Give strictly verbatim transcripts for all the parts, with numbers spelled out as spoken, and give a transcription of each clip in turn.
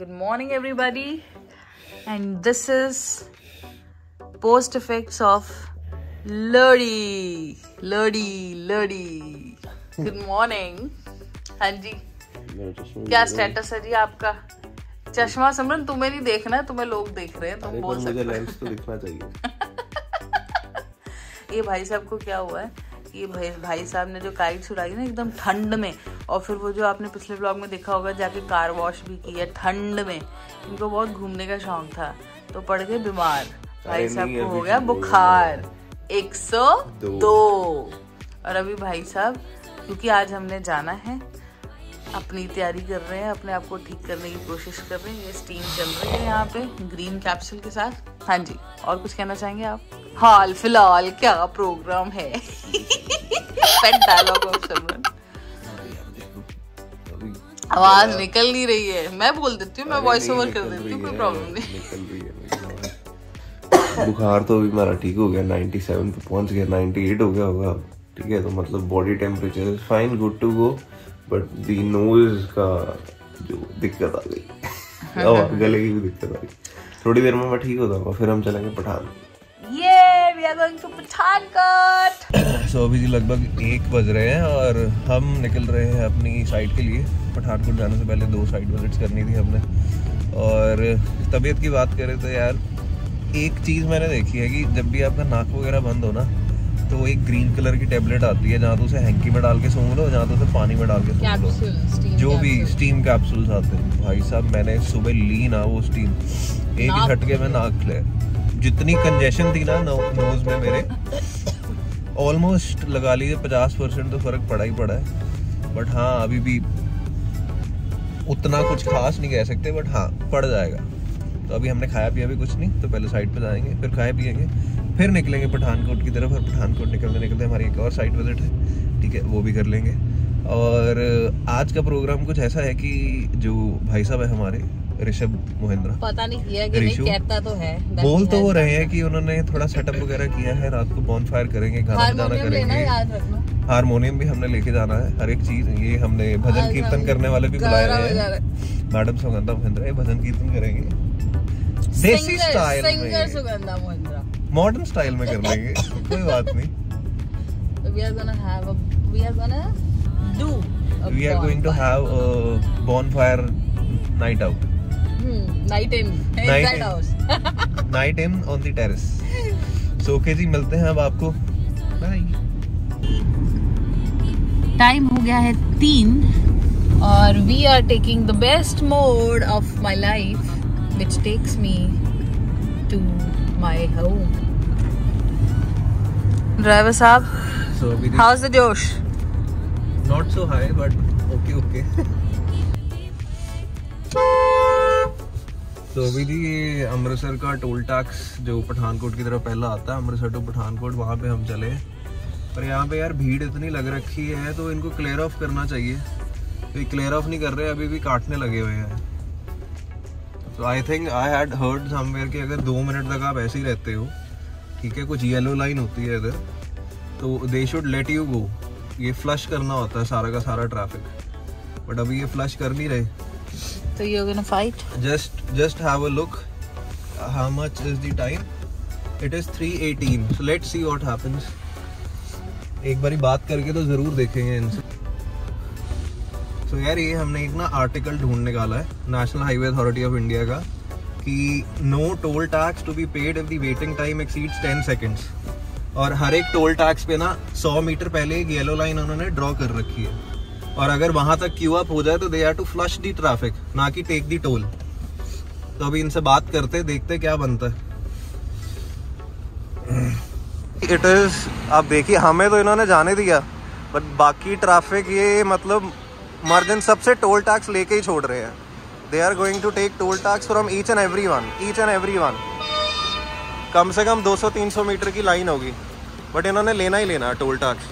Good morning everybody, and this is post effects of Lodi, Lodi, Lodi. Good morning. हाँ जी, क्या status है जी आपका? चश्मा सिमरन तुम्हें नहीं देखना है, तुम्हें लोग देख रहे हैं, तुम बोल सकते हो। मुझे लेंस तो दिखना चाहिए। ये भाई साहब को क्या हुआ है? ये भाई भाई साहब ने जो काइट्स उड़ाई ना एकदम ठंड में, और फिर वो जो आपने पिछले ब्लॉग में देखा होगा जाके कार वॉश भी की है ठंड में। इनको बहुत घूमने का शौक था तो पड़ गए बीमार। भाई साहब को हो गया बुखार एक सौ दो। और अभी भाई साहब क्योंकि आज हमने जाना है, अपनी तैयारी कर रहे हैं, अपने आप को ठीक करने की कोशिश कर रहे हैं। ये स्टीम चल रही है यहाँ पे ग्रीन कैप्सूल के साथ। हाँ जी, और कुछ कहना चाहेंगे आप? हाल फिलहाल क्या प्रोग्राम है? Pet dialogue of Simran. आवाज निकल नहीं रही है, मैं बोल देती हूँ, मैं वॉइस ओवर कर देती हूँ, कोई प्रॉब्लम नहीं। बुखार तो अभी मेरा ठीक हो गया, सत्तानवे पे पहुंच गया, अट्ठानवे हो गया होगा। ठीक है, तो मतलब body temperature is fine, good to go, but the nose का जो दिक्कत आ गई और गले की भी दिक्कत आ गई। थोड़ी देर में मैं ठीक हो जाऊंगा, फिर हम चलेंगे पठान। ये we are going to Pathankot. So अभी लगभग एक बज रहे हैं और हम निकल रहे हैं अपनी साइट के लिए। पठानकोट जाने से पहले दो साइट विजिट्स करनी थी हमने। और तबीयत की बात करें तो यार एक चीज़ मैंने देखी है कि जब भी आपका नाक वगैरह बंद हो ना, तो एक ग्रीन कलर की टेबलेट आती है, जहाँ तो उसे हैंकी में डाल के सूंघ लो, जहाँ तो उसे पानी में डाल के सूंघ लो, जो भी स्टीम कैप्सूल्स आते हैं। भाई साहब मैंने सुबह ली ना वो स्टीम, एक झटके में नाक ले, जितनी कंजेशन थी ना नोज में मेरे, ऑलमोस्ट लगा लीजिए पचास परसेंट तो फर्क पड़ा ही पड़ा है। बट हाँ अभी भी उतना कुछ खास नहीं कह सकते, बट हाँ पड़ जाएगा। तो अभी हमने खाया पिया भी कुछ नहीं, तो पहले साइड पे जाएंगे, फिर खाए पिएंगे, फिर निकलेंगे पठानकोट की तरफ। और पठानकोट निकलते निकलते हमारी एक और साइट विजिट है, ठीक है, वो भी कर लेंगे। और आज का प्रोग्राम कुछ ऐसा है कि जो भाई साहब है हमारे ऋषभ मोहिंद्रा, पता नहीं किया कि नहीं, कहता तो है, बोल तो वो रहे हैं कि उन्होंने थोड़ा सेटअप वगैरह किया है, रात को बॉनफायर करेंगे, गाना बजाना करेंगे, हारमोनियम भी हमने लेके जाना है, हर एक चीज। ये हमने भजन कीर्तन करने वाले भी बुलाए रहे हैं, मैडम सुगंधा मोहिंद्रा, ये भजन कीर्तन करेंगे देसी स्टाइल में, सुगंधा मोहिंद्रा मॉडर्न स्टाइल में कर लेंगे, कोई बात नहीं। We are gonna have a, we are gonna do a we are going to have a bonfire night out. Hmm, night in inside house. Night in on the terrace. So okay जी, मिलते हैं अब आपको, bye. Time हो गया है तीन और we are taking the best mode of my life, which takes me to my home. Driver साहब, so how's the जोश? Not so high, but okay okay. तो अभी जी ये अमृतसर का टोल टैक्स जो पठानकोट की तरफ पहला आता है, अमृतसर टू पठानकोट, वहाँ पे हम चले। पर यहाँ पे यार भीड़ इतनी लग रखी है, तो इनको क्लियर ऑफ करना चाहिए। तो ये क्लियर ऑफ नहीं कर रहे, अभी भी काटने लगे हुए हैं। तो I think I had heard somewhere कि अगर दो मिनट तक आप ऐसे ही रहते हो, ठीक है, कुछ येलो लाइन होती है इधर, तो they should let you go. ये फ्लश करना होता है सारा का सारा ट्रैफिक, बट अभी ये फ्लश कर नहीं रहे। So you're gonna fight? Just just have a look. How much is the time? It is three eighteen. So let's see what happens. एक बारी बात करके तो जरूर देखेंगे इनसे। तो यार ये हमने एक ना आर्टिकल ढूंढ निकाला है national highway authority of India का, कि no toll tax to be paid if the waiting time exceeds ten seconds. और हर एक टोल टैक्स पे ना सौ मीटर पहले एक येलो लाइन उन्होंने ड्रॉ कर रखी है, और अगर वहां तक क्यू अप हो जाए तो they have to flush the traffic, ना कि टेक दी टोल। तो अभी इनसे बात करते, देखते क्या बनता है। इट इज, आप देखिए, हमें तो इन्होंने जाने दिया, बट बाकी ट्रैफिक ये मतलब मर्जन सबसे टोल टैक्स लेके ही छोड़ रहे हैं। They are going to take toll tax from each and every one, each and every one. कम से कम दो सौ तीन सौ मीटर की लाइन होगी, बट इन्होंने लेना ही लेना है टोल टैक्स।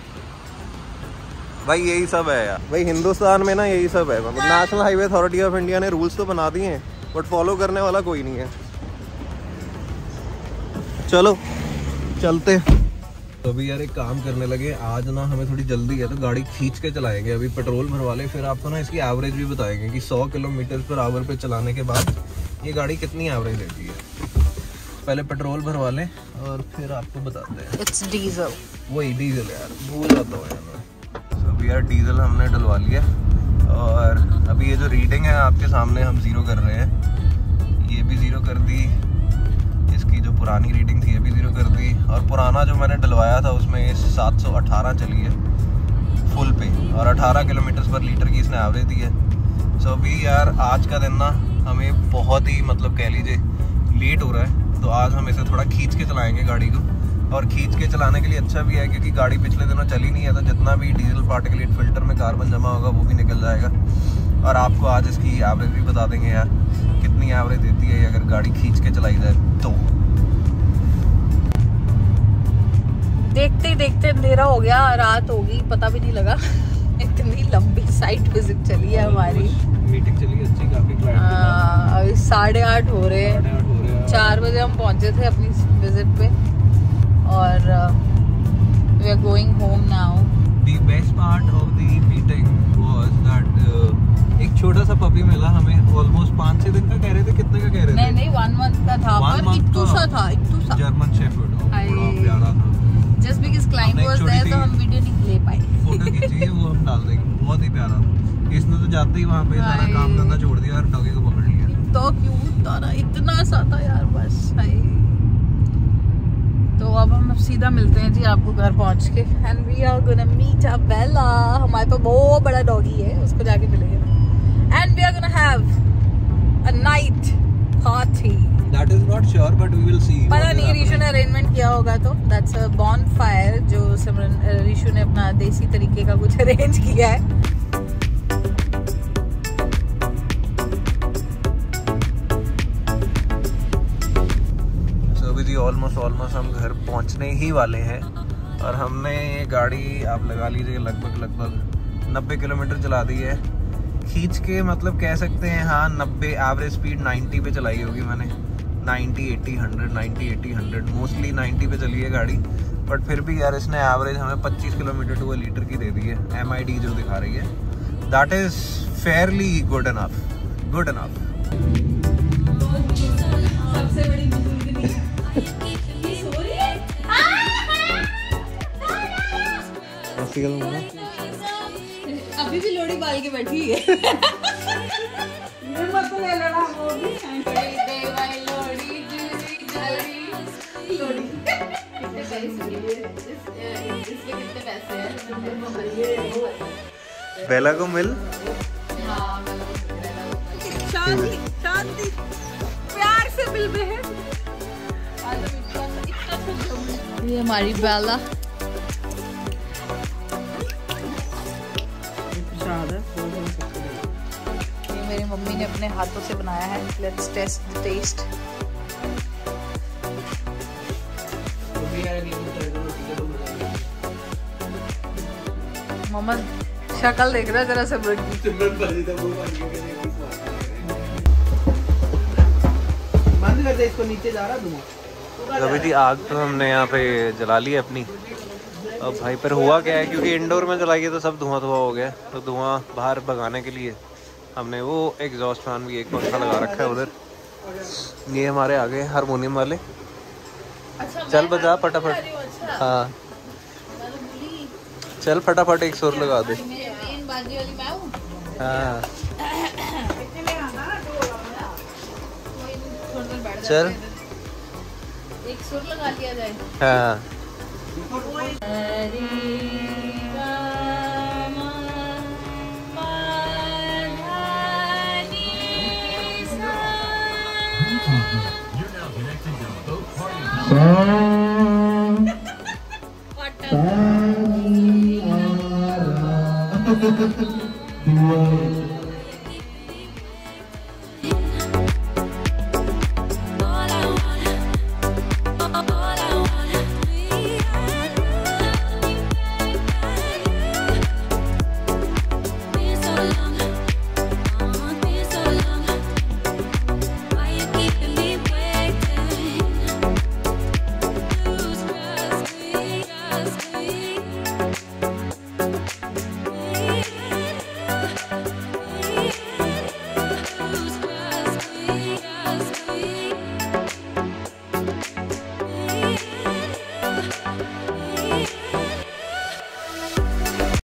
भाई यही सब है यार, भाई हिंदुस्तान में ना यही सब है। मतलब national highway authority of India ने रूल्स तो बना दिए हैं, बट फॉलो करने वाला कोई नहीं है। चलो चलते। तो अभी यार एक काम करने लगे, आज ना हमें थोड़ी जल्दी है तो गाड़ी खींच के चलाएंगे। अभी पेट्रोल भरवा ले, फिर आपको ना इसकी एवरेज भी बताएंगे कि सौ किलोमीटर पर आवर पे चलाने के बाद ये गाड़ी कितनी एवरेज देती है। पहले पेट्रोल भरवा लें और फिर आपको बताते हैं। It's diesel. वही डीजल यार, भूल जाता हूँ यार। तो अभी यार डीजल हमने डलवा लिया और अभी ये जो रीडिंग है आपके सामने हम ज़ीरो कर रहे हैं। ये भी ज़ीरो कर दी, इसकी जो पुरानी रीडिंग थी ये भी ज़ीरो कर दी, और पुराना जो मैंने डलवाया था उसमें सात सौ अठारह चली है फुल पे, और अठारह किलोमीटर पर लीटर की इसने एवरेज दी है। सो अभी यार आज का दिन ना हमें बहुत ही मतलब कह लीजिए लेट हो रहा है, तो आज हम इसे थोड़ा खींच के चलाएंगे गाड़ी को। और खींच के चलाने के लिए अच्छा भी है क्योंकि गाड़ी पिछले दिनों चली नहीं है, तो जितना भी डीजल पार्टिकुलेट फिल्टर में कार्बन जमा होगा वो भी निकल जाएगा। और आपको आज इसकी एवरेज भी बता देंगे यार कितनी एवरेज देती है अगर गाड़ी खींच के चलाई जाए तो। देखते देखते अंधेरा हो गया, रात हो गई, पता भी नहीं लगा। इतनी लंबी साइट विजिट चली है हमारी। मीटिंग चली अच्छी काफी क्लाइंट के साथ। अभी साढ़े आठ हो रहे हैं, चार बजे हम पहुंचे थे अपनी विजिट पे और we are going home now. The best part of the meeting was that uh, एक छोटा सा पपी मिला हमें, ऑलमोस्ट पाँच छह दिन का कह रहे थे। कितने का कह रहे थे? नहीं नहीं वन मंथ का था, पर इट्टू सा था, इट्टू सा जर्मन शेफर्ड, बड़ा प्यारा था। Just because client was there तो हम वीडियो नहीं ले पाए। फोटो खींची वो हम डाल देंगे, बहुत ही प्यारा था। इसने तो जाते ही वहाँ पे सारा काम धंधा छोड़ दिया और डॉगी को पकड़ लिया। तो क्यूट था ना, इतना सा था यार, बस हाय। तो अब हम सीधा मिलते हैं जी आपको घर पहुंच के। And we are gonna meet a Bella. हमारे पास बहुत बड़ा डॉगी है, उसको जाके मिलेंगे। And we are gonna have a night party. That is not sure but we will see। पता नहीं ऋषु ने अरेंजमेंट किया होगा तो। दैट्स अ बॉनफायर जो सिमरन ऋषु ने अपना देसी तरीके का कुछ अरेंज किया है। ऑलमोस्ट ऑलमोस्ट हम घर पहुंचने ही वाले हैं और हमने ये गाड़ी आप लगा लीजिए लगभग लगभग नब्बे किलोमीटर चला दी है खींच के। मतलब कह सकते हैं हाँ नब्बे, एवरेज स्पीड नब्बे पे चलाई होगी मैंने। नब्बे, अस्सी, सौ, नब्बे, अस्सी, सौ, मोस्टली नब्बे पे चली है गाड़ी। बट फिर भी यार इसने एवरेज हमें पच्चीस किलोमीटर टू लीटर की दे दी है। एम आई डी जो दिखा रही है, that is fairly good enough, good enough. सबसे बड़ी अभी भी लोड़ी बाल के बैठी है। मत ले लेना वो भी। देवाई लोड़ी जुड़ी जड़ी लोड़ी। कितने पैसे? इसके कितने पैसे हैं? बेला को मिल। शांति शांति प्यार से मिल बहन। ये हमारी बेला ये मेरी मम्मी ने अपने हाथों से बनाया है। Let's test the taste. मम्मा शक्ल देख रहा है जरा सिमरन की। बंद कर दे इसको, नीचे जा रहा धुआं। अभी थी आग तो हमने यहाँ पे जला ली अपनी। अब भाई पर हुआ क्या है, क्योंकि इंडोर में जलाइए तो सब धुआं धुआं हो गया, तो धुआं बाहर भगाने के लिए हमने वो एग्जॉस्ट फैन भी एक पंखा लगा रखा है उधर। ये हमारे आगे हारमोनियम वाले। अच्छा, चल बजा फटाफट। अच्छा। हाँ चल फटाफट एक सुर लगा दे। मेन बाजी वाली मैं हूँ। हाँ चल एक सुर लगा लिया जाए। हाँ What